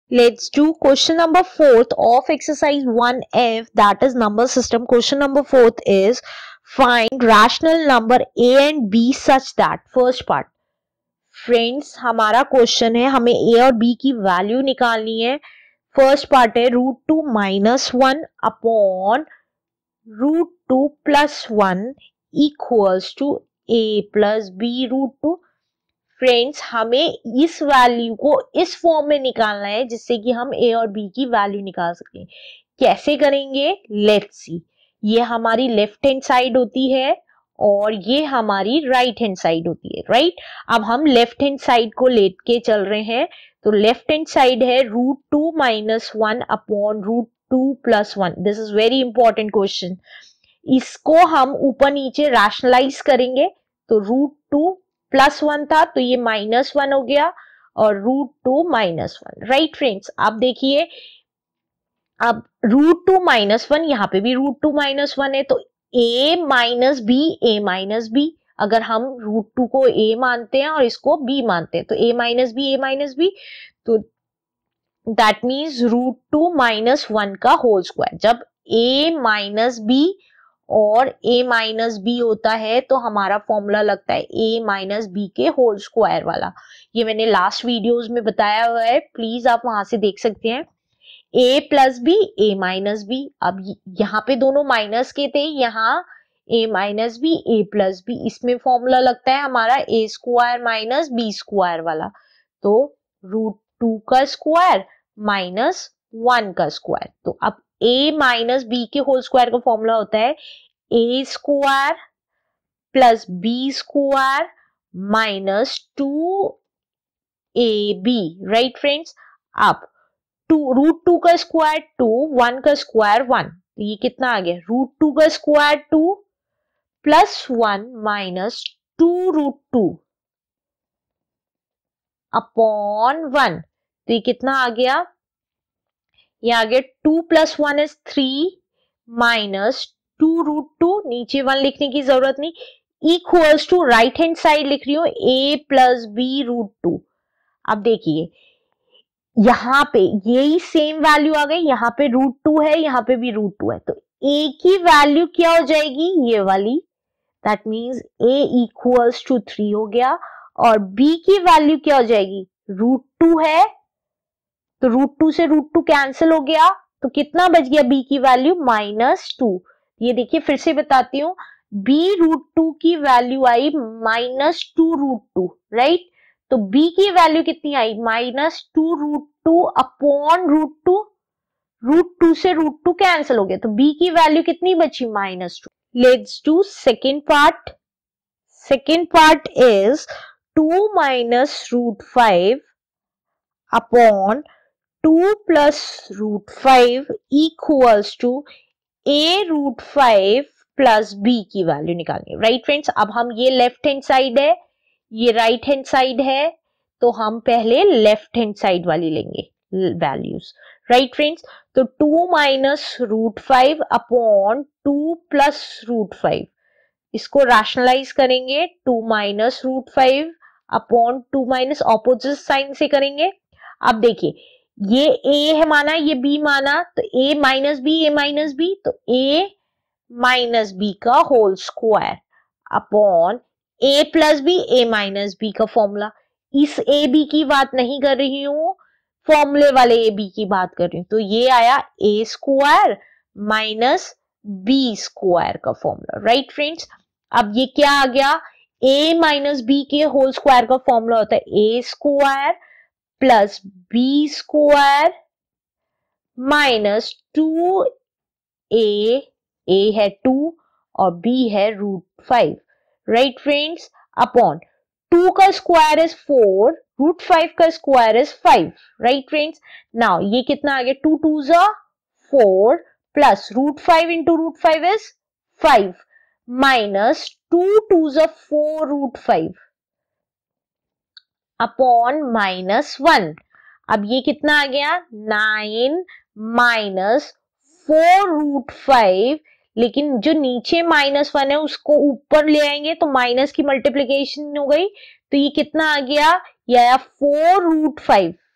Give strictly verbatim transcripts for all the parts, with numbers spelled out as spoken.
Let's do question number fourth of exercise one F, that is number system. Question number fourth is find rational number A and B such that. First part, friends हमारा question है, हमें A और B की value निकालनी है. First part है root two minus one upon root two plus one equals to A plus B root two. Friends हमें इस वैल्यू को इस फॉर्म में निकालना है जिससे कि हम ए और बी की वैल्यू निकाल सकें. कैसे करेंगे, लेट्स सी. ये हमारी लेफ्ट हैंड साइड होती है और ये हमारी राइट हैंड साइड होती है, राइट right? अब हम लेफ्ट हैंड साइड को लेके चल रहे हैं. तो लेफ्ट हैंड साइड है root two minus one upon root two plus one. This is very important question. इसको हम ऊपर नीचे रैशनलाइज करेंगे. तो रूट टू प्लस वन था तो ये माइनस वन हो गया और root two minus one, right friends. अब देखिए, अब रूट टू माइनस वन, यहाँ पे भी रूट टू माइनस वन है तो a minus b, a minus b. अगर हम रूट टू को a मानते हैं और इसको b मानते हैं तो a minus b, a minus b, तो that means root two minus one का होल स्क्वायर. जब a माइनस बी और a माइनस बी होता है तो हमारा फॉर्मूला लगता है a माइनस बी के होल स्क्वायर वाला. ये मैंने लास्ट वीडियोस में बताया हुआ है, प्लीज आप वहां से देख सकते हैं. a plus b, a minus b. अब यहाँ पे दोनों माइनस के थे, यहाँ a minus b, a plus b. इसमें फॉर्मूला लगता है हमारा a square minus b square वाला. तो रूट टू का स्क्वायर माइनस वन का स्क्वायर. तो अब a माइनस बी के होल स्क्वायर का फॉर्मूला होता है a square plus b square minus two a b, right friends. अब टू रूट टू का स्क्वायर टू, वन का स्क्वायर वन, तो ये कितना आ गया, रूट टू का square two plus one minus two root two upon one. तो ये कितना आ गया, ये आ गया two plus one is three minus two root two, नीचे वन लिखने की जरूरत नहीं, equals to right hand side लिख रही हूं a plus B root two. अब देखिए यहाँ पे यही सेम वैल्यू आ गई, यहाँ पे रूट टू है, यहाँ पे भी रूट टू है, तो a की वैल्यू क्या हो जाएगी, ये वाली. That means a equals to three हो गया और b की वैल्यू क्या हो जाएगी, रूट टू है तो रूट टू से रूट टू कैंसिल हो गया, तो कितना बच गया b की वैल्यू, माइनस टू. ये देखिए फिर से बताती हूँ, b रूट टू की वैल्यू आई minus two root two, right. तो b की वैल्यू कितनी आई, minus two root two upon root two. Root two से रूट टू कैंसिल हो गया तो b की वैल्यू कितनी बची, minus two. Let's do second part. Second part is two minus root five upon two plus root five equals to a root five plus b की value निकालनी है, right friends. अब हम, ये लेफ्ट हैंड साइड है, ये right hand side है, तो हम पहले लेफ्ट हैंड साइड वाली लेंगे वैल्यूज, राइट फ्रेंड्स. तो two minus root five upon two plus root five, इसको रैशनलाइज करेंगे. Two minus root five upon two minus opposite sign से करेंगे. अब देखिए ये a है माना, ये b माना, तो a minus b, a minus b, तो a माइनस बी का whole square upon a plus b, a minus b का फॉर्मूला. इस a b की बात नहीं कर रही हूं, फॉर्मूले वाले a b की बात कर रही हूं. तो ये आया a square minus b square का फॉर्मूला, राइट फ्रेंड्स. अब ये क्या आ गया, a माइनस b के होल स्क्वायर का फॉर्मूला होता है a square plus b square minus two a, a है टू और b है root five, right friends, upon two का square is four, root five का square is five, right friends. Now ये कितना आ गया, टू टू जा four plus root five into root five is five minus two two जा four root five upon minus one. अब ये कितना आ गया, nine minus four root five, लेकिन जो नीचे माइनस वन है उसको ऊपर ले आएंगे तो माइनस की मल्टीप्लीकेशन हो गई, तो ये कितना आ गया, ये आया फोर रूट फाइव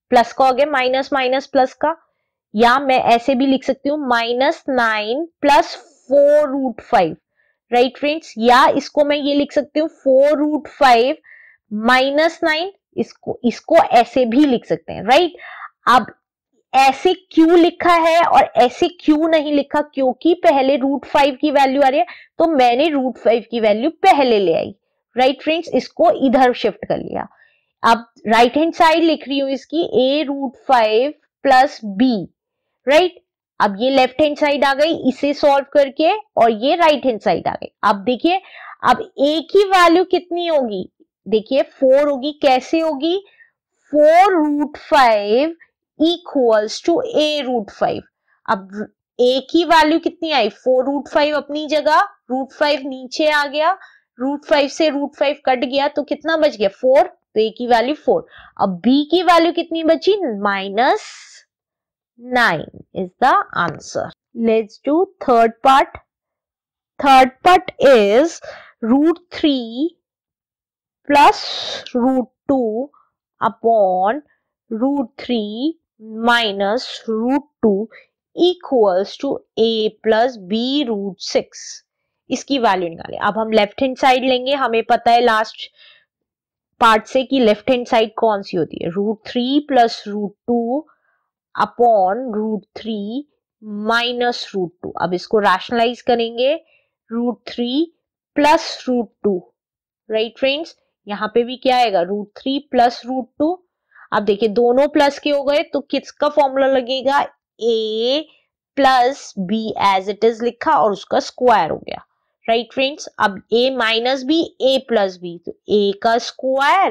प्लस का हो गया माइनस माइनस प्लस का, या मैं ऐसे भी लिख सकती हूँ minus nine plus four root five, right friends, या इसको मैं ये लिख सकती हूँ four root five minus nine, इसको इसको ऐसे भी लिख सकते हैं, राइट। अब ऐसे क्यों लिखा है और ऐसे क्यों नहीं लिखा, क्योंकि पहले रूट फाइव की वैल्यू आ रही है तो मैंने रूट फाइव की वैल्यू पहले ले आई, राइट फ्रेंड्स, इसको इधर शिफ्ट कर लिया। अब राइट हैंड साइड लिख रही हूं इसकी a root five plus b, right. अब ये लेफ्ट हैंड साइड आ गई इसे सॉल्व करके, और ये राइट हैंड साइड आ गई। अब देखिए अब ए की वैल्यू कितनी होगी, देखिए फोर होगी, कैसे होगी, four root five equals to a root five. अब ए की वैल्यू कितनी आई, फोर रूट फाइव अपनी जगह, रूट फाइव नीचे आ गया, रूट फाइव से रूट फाइव कट गया तो कितना बच गया, फोर, तो ए की वैल्यू फोर। अब बी की वैल्यू कितनी बची, minus nine is the answer. Let's do third part. Third part is root three plus root two upon root three minus root two equals to a plus B root six. इसकी value निकालें। अब हम left hand side लेंगे, हमें पता है last part से कि लेफ्ट हैंड साइड कौन सी होती है, root three plus root two upon root three minus root two. अब इसको रैशनलाइज करेंगे, root three plus root two, right friends, यहां पे भी क्या आएगा, root three plus root two. अब देखिए दोनों प्लस के हो गए तो किसका फॉर्मूला लगेगा, a plus b as it is लिखा और उसका स्क्वायर हो गया, राइट फ्रेंड्स। अब a minus b, a plus b, तो a का स्क्वायर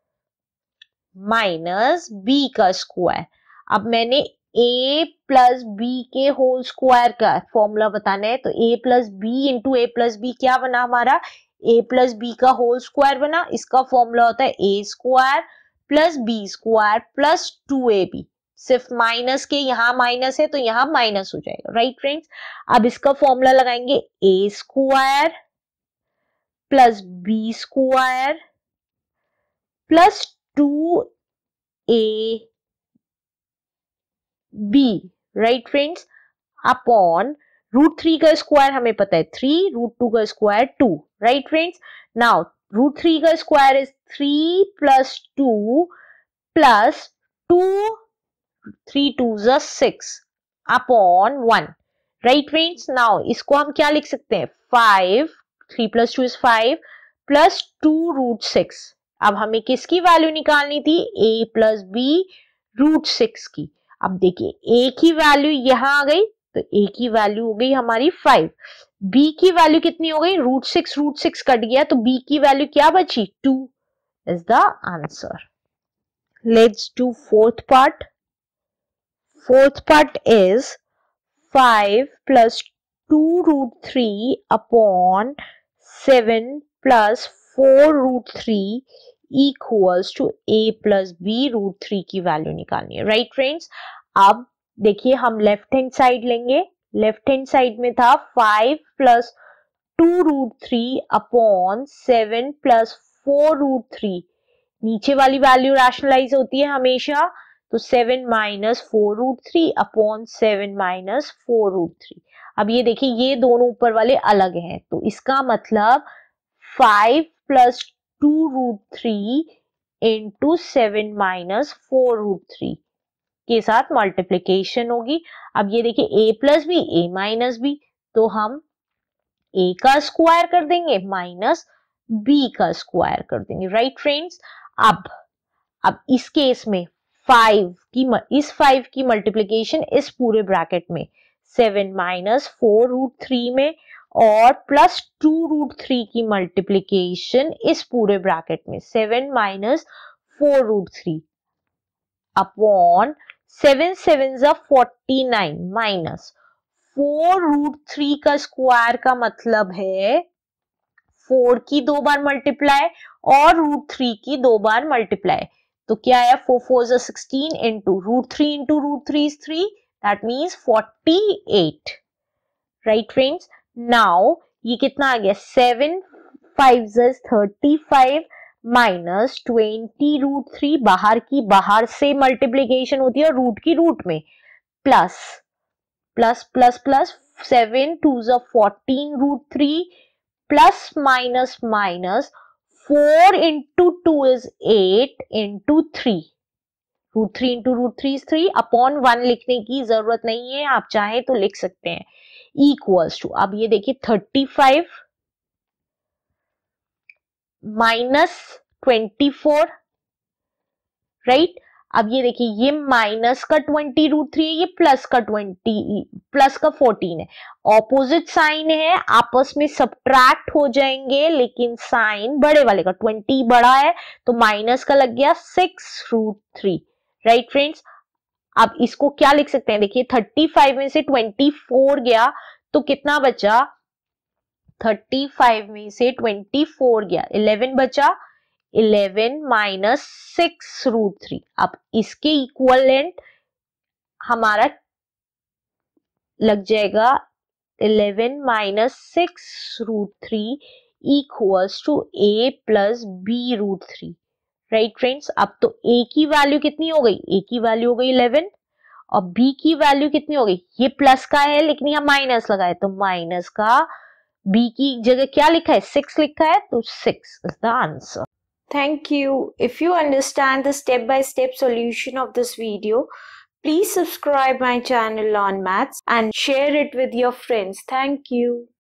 माइनस b का स्क्वायर। अब मैंने a प्लस बी के होल स्क्वायर का फॉर्मूला बताना है, तो a plus b into a plus b क्या बना हमारा, a प्लस बी का होल स्क्वायर बना। इसका फॉर्मूला होता है a square plus b square plus two a b. सिर्फ माइनस के यहां माइनस है तो यहां माइनस हो जाएगा, राइट फ्रेंड्स। अब इसका फॉर्मूला लगाएंगे a square plus b square plus two a b, right friends, upon root three का स्क्वायर हमें पता है थ्री, रूट टू का square two, right friends. Now root three का square is three plus two plus two, three two जा six upon one, right friends. Now इसको हम क्या लिख सकते हैं, five, three plus two is five plus two root six. अब हमें किसकी वैल्यू निकालनी थी, a plus B root six की। अब देखिए a की वैल्यू यहां आ गई तो a की वैल्यू हो गई हमारी फाइव, b की वैल्यू कितनी हो गई, root six, root six cut गया तो b की वैल्यू क्या बची, two is the answer. Let's do fourth part. Fourth part is five plus two root three upon seven plus four root three equals to a plus B root three की value निकालनी है, right friends. अब देखिए हम left hand side लेंगे, left hand side में था five plus two root three upon seven plus four root three, नीचे वाली वैल्यू रैशनलाइज होती है हमेशा, तो seven minus four root three upon seven minus four root three. अब ये देखिए ये दोनों ऊपर वाले अलग हैं, तो इसका मतलब five plus two root three into seven minus four root three के साथ मल्टीप्लीकेशन होगी। अब ये देखिए a plus b, a minus b, तो हम a का स्क्वायर कर देंगे माइनस b का स्क्वायर कर देंगे, राइट फ्रेंड्स। अब अब इस केस में फाइव की इस फाइव की मल्टीप्लीकेशन इस पूरे ब्रैकेट में seven minus four root three में, और प्लस टू रूट थ्री की मल्टीप्लीकेशन इस पूरे ब्रैकेट में seven minus four root three upon seven seven जा forty nine minus four root three का स्क्वायर का मतलब है फोर की दो बार मल्टीप्लाई और रूट थ्री की दो बार मल्टीप्लाई, तो क्या है फोर फोर जा sixteen into root three into root three is three, that means forty eight, right friends. Now ये कितना आ गया, seven five is thirty five minus twenty root three, बाहर की बाहर से मल्टीप्लीकेशन होती है रूट की रूट में, plus plus plus plus seven two ज़ fourteen root three, plus minus minus four into two is eight into three, root three into root three is three, upon one लिखने की जरूरत नहीं है, आप चाहें तो लिख सकते हैं, इक्वल्स टू, अब ये देखिए thirty five minus twenty four, right. अब ये देखिए ये माइनस का ट्वेंटी रूट थ्री है, ये प्लस का ट्वेंटी प्लस का फोर्टीन है, ऑपोजिट साइन है, आपस में सब्ट्रैक्ट हो जाएंगे, लेकिन साइन बड़े वाले का ट्वेंटी बड़ा है तो माइनस का लग गया six root three, right friends. अब इसको क्या लिख सकते हैं, देखिए थर्टी फाइव में से ट्वेंटी फोर गया तो कितना बचा, थर्टी फाइव में से ट्वेंटी फोर गया, इलेवन बचा, eleven minus six root three. अब इसके इक्वलेंट हमारा लग जाएगा eleven minus six root three equals to a plus B root three, right friends. अब तो a की वैल्यू कितनी हो गई, a की वैल्यू हो गई इलेवन और b की वैल्यू कितनी हो गई, ये प्लस का है लेकिन यहाँ माइनस लगा है तो माइनस का b की जगह क्या लिखा है, सिक्स लिखा है, तो six is the answer. Thank you. If you understand the step-by-step solution of this video, please subscribe my channel on Maths and share it with your friends. Thank you.